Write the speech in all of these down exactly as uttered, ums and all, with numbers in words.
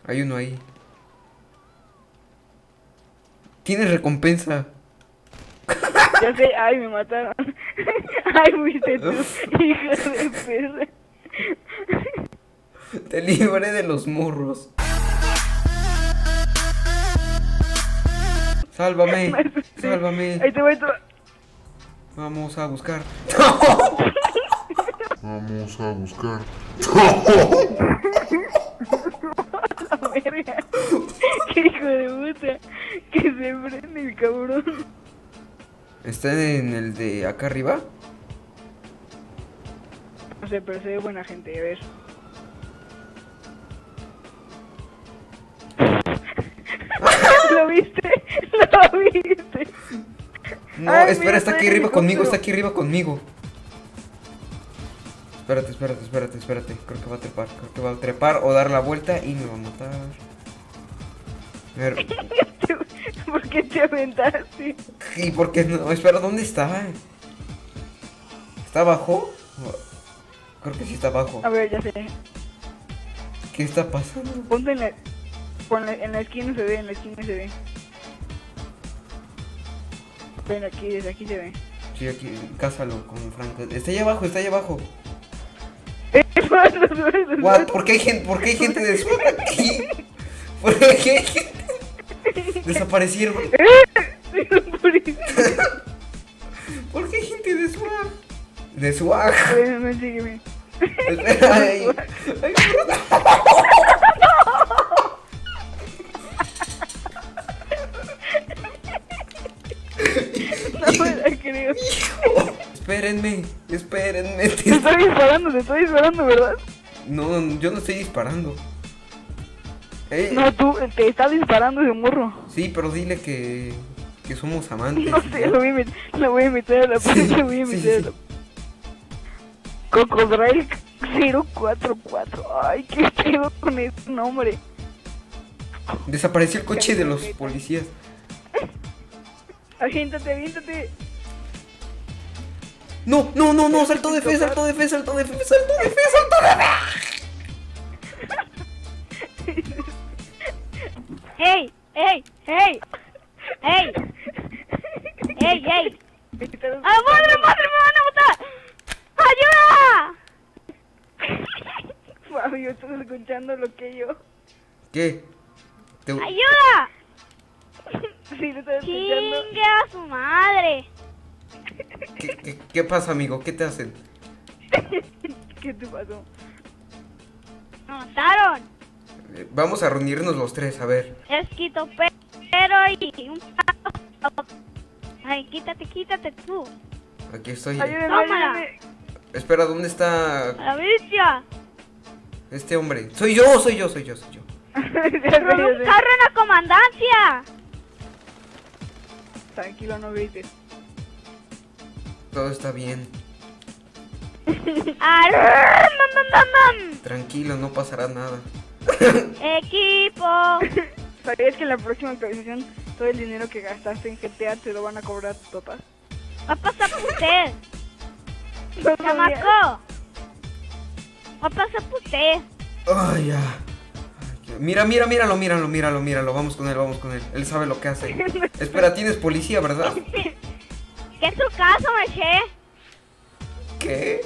Hay uno ahí. Tienes recompensa. Ya sé, ay, me mataron. Ay, fuiste tú, hija de perra. Te libré de los morros. Sálvame, sálvame. Ahí te voy tú. Vamos a buscar. Vamos a buscar. La verga. Qué hijo de puta. Que se prende el cabrón. ¿Está en el de acá arriba? No sé, pero se ve buena gente, a ver. ¿Lo viste? ¿Lo viste? No, Ay, espera, mira, está aquí está en arriba conmigo, helicóptero. está aquí arriba conmigo. Espérate, espérate, espérate, espérate. Creo que va a trepar, creo que va a trepar o dar la vuelta y me va a matar. A ver. ¿Por qué te aventaste? ¿Y por qué no? Espera, ¿dónde está? ¿Está abajo? Creo que sí está abajo. A ver, ya sé. ¿Qué está pasando? Ponte en la... Ponle, en la esquina se ve, en la esquina se ve. Ven aquí, desde aquí se ve. Sí, aquí, cásalo con Franco. Está allá abajo, está allá abajo. What? ¿Por qué hay gente, por qué hay gente de SWAT aquí? ¿Por qué hay gente? Desaparecieron. ¿Por qué hay gente de SWAT? De SWAT. Ven, ven, sígueme. Espera, ay, ay, No me la creo. espérenme, espérenme. Te estoy disparando, te estoy disparando, ¿verdad? No, yo no estoy disparando. Eh, No, tú, te está disparando ese morro. Sí, pero dile que, que somos amantes. No sé, lo voy a meter, lo voy a meter a la Sí, pared, lo voy a sí, meter sí, a la... Cocodrile cero cuatro cuatro. Ay, qué pedo con ese nombre. Desapareció el coche de los policías. Aviéntate, aviéntate. No, no, no, no, saltó de fe, saltó de fe, saltó de fe, saltó de fe, saltó de fe. ¡Ey! ¡Ey! ¡Ey! ¡Ey! ¡Ey! ¡Ey! ¡Ah, madre, madre! ¡Me van a matar! ¡Ayuda! Fabio, estás escuchando lo que yo. ¿Qué? ¿Te... ¡Ayuda! Sí, lo estás escuchando. ¡Chingue a su madre! ¿Qué, qué, qué pasa, amigo? ¿Qué te hacen? ¿Qué te pasó? ¡Me mataron! Eh, vamos a reunirnos los tres, a ver. Esquito, pero y un... Ay, quítate, quítate tú. Aquí estoy. Ayúdame, Tómala. ayúdame. Espera, ¿dónde está ¡A la bestia! este hombre? Soy yo, soy yo, soy yo, soy yo. Ya sé, ¡Con ya un sé. carro en la comandancia! Tranquilo, no grites. Todo está bien. ¡Ar! ¡Mam, mam, mam, mam! Tranquilo, no pasará nada. ¡Equipo! ¿Sabías que en la próxima actualización todo el dinero que gastaste en G T A te lo van a cobrar tus papás? Va a pasar por usted, No sabía. chamaco. Va a pasar por usted. Ay, ya. Ay, qué- Mira, mira, míralo, míralo, míralo, míralo. Vamos con él, vamos con él. Él sabe lo que hace. Espera, tienes policía, ¿verdad? ¿Qué es tu caso, Meche? ¿Qué?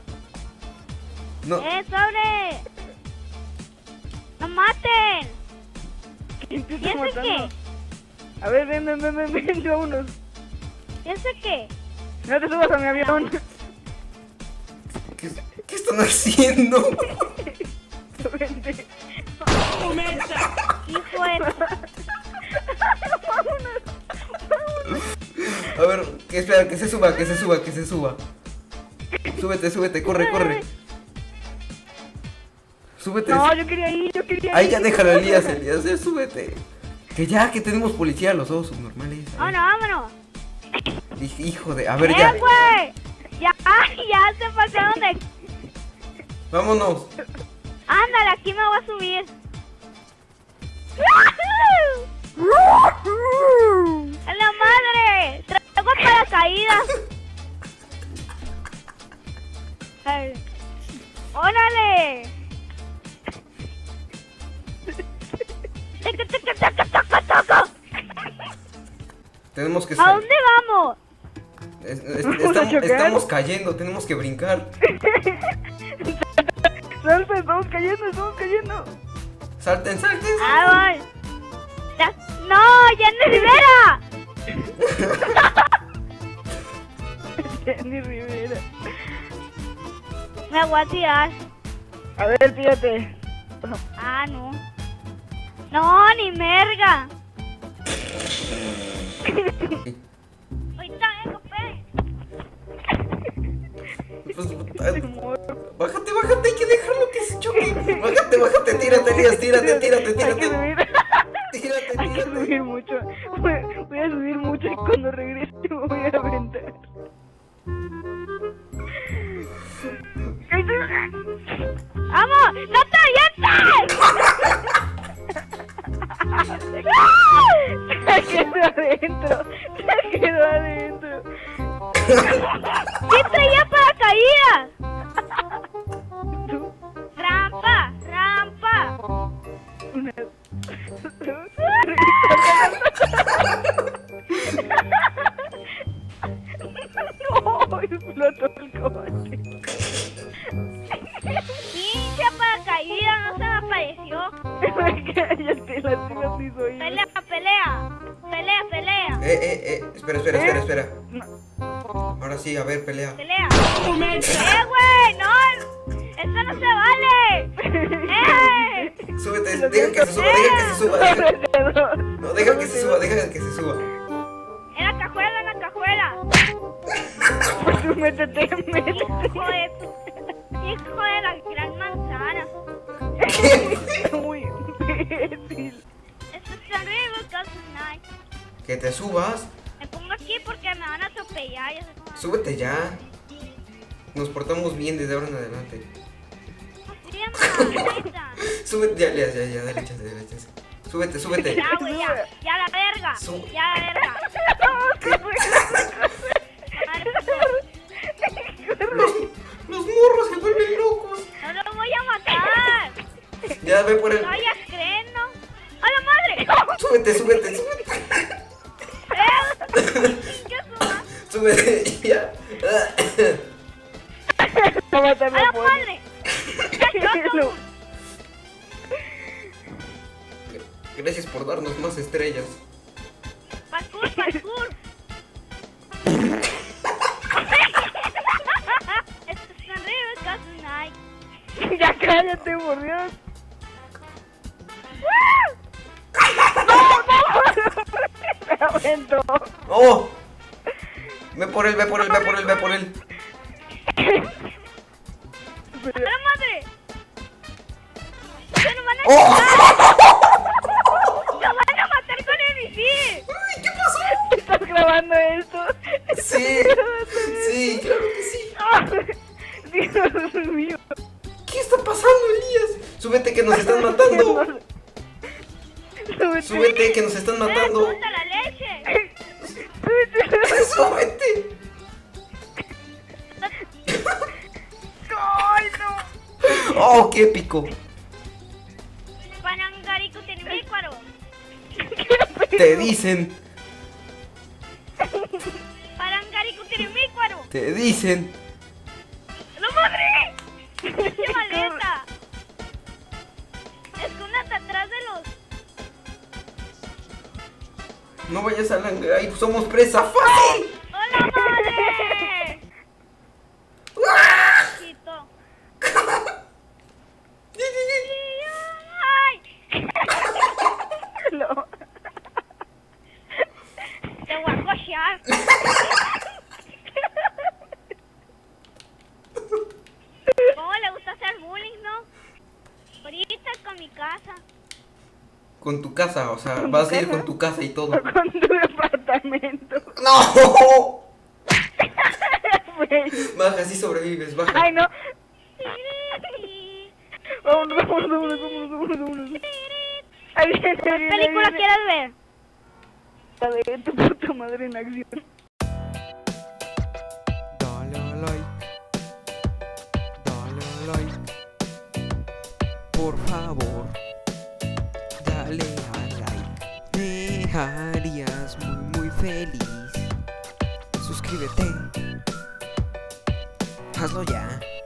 No. ¡Eh, sobre! ¡No maten! ¿Quién te ¿Y está ese matando? qué? A ver, ven, ven, ven, ven, ven, vámonos. ¿Y ese qué? No te subas a mi avión. ¿Qué, qué están haciendo? Vente. Hijo de... A ver, que espera, que se suba, que se suba, que se suba. Súbete, súbete, corre, corre. Súbete. No, yo quería ir, yo quería ir. Ahí ya déjalo, Elías, Elías, eh, súbete. Que ya, que tenemos policía, los dos subnormales. A ver. ¡Vámonos, vámonos! Hij- Hijo de... A ver, ¡Eh, ya. güey! ¡Ya, ya se pasaron de... Vámonos. Ándale, aquí me voy a subir. ¡A la madre! ¡Traigo paracaídas! Ay. ¡Órale! Tenemos que ¿A salir. dónde vamos? Es- es- ¿Vamos a estamos, chocar? estamos cayendo, tenemos que brincar. Salta, estamos cayendo, estamos cayendo. Salten, salten. Ah, voy. Ya- ¡No! ¡Jenny Rivera! Jenny Rivera. Me voy a tirar. A ver, tírate. Ah, no. No, ni merga. Ahorita vengo, pe. Pues, ah, bájate, bájate, hay que dejarlo que se choque. Bájate, bájate, tírate, Elías, tírate, tírate, Hay que tírate. subir. Tírate, Hay que tírate. subir mucho. Voy, voy a subir mucho y cuando regrese me voy a aventar. ¡Vamos! ¡No te Se quedó adentro. Se quedó adentro. ¿Qué traía para caídas? Tú, ¡Rampa! ¡Rampa! una. No, explotó el coche. ¡Pinche paracaídas! ¡No se me apareció! Cállate, la tía sí soy yo. ¡Pelea, pelea! ¡Pelea, pelea! Eh, eh, eh, espera, espera, espera, espera. Ahora sí, a ver, pelea. ¡Pelea! ¡Eh, güey! ¡No! ¡Eso no se vale! ¡Eh! Súbete, deja que se suba, deja que se suba. Deja, no, deja que se suba, deja que se suba. ¡En la cajuela, en la cajuela! Pues tú métete, métete. ¡Hijo de tu... ¡Hijo de la gran manzana! Muy imbécil. Esto es terrible, casi night. Que te subas. Me pongo aquí porque me van a atropellar. Ya se cómo- Súbete ya. Nos portamos bien desde ahora en adelante. Sí, mamita. Súbete, ya, ya, ya, ya, dale chance, dale chance. Súbete, súbete. Ya, güey, ya. Ya la verga. Su- Ya la verga. Madre, Los, los morros se vuelven locos. no lo voy a matar. Ya, ve por el. No vayas creyendo. ¡A la madre! Súbete, súbete, súbete. ¿Eh? ¿Qué suba? Súbete, ya. Va a matar ¡A la la polla. madre! No. Gracias por darnos más estrellas. ¡Parkour, parkour! Esto es terrible, casi night. Ya cállate, por Dios. Me aventó. ¡Oh! Ve por él, ve por él, ve por él, ve por él. ¡A la madre! ¡Se nos van a ¡Oh! ¡Nos van a matar con el misil! ¡Ay, qué pasó! ¿Estás grabando esto? Sí, sí, claro que sí. Dios mío. ¿Qué está pasando, Elías? Súbete que nos están matando. Súbete. Súbete que nos están ¡Eh, matando. puta la leche! Súbete. ¡Ay, no! ¡Oh, qué épico! Panangarico Tenimícuaro. Te dicen, Panangarico Tenimícuaro. te dicen. ¡No madre! ¡Qué maleta! Escóndete atrás de los... No vayas a la... ¡Ay, somos presa fácil! ¡Hola madre! Chito. ¡Ay! No. Te voy a cochear. ¿Cómo le gusta hacer bullying, no? Ahorita con mi casa. Con tu casa, o sea, vas a ir con tu casa y todo. Con tu departamento. ¡No! Güey. Baja, así sobrevives, baja. Ay, no. Vámonos, vámonos, vámonos, vámonos, vámonos, vámonos. Ahí viene, ahí ¿Qué viene, ahí película viene. quieres ver? La de tu puta madre en acción. Dale a like. Dale a like. Por favor. Dale a like. Me harías muy, muy feliz. feliz. Suscríbete. Hazlo ya.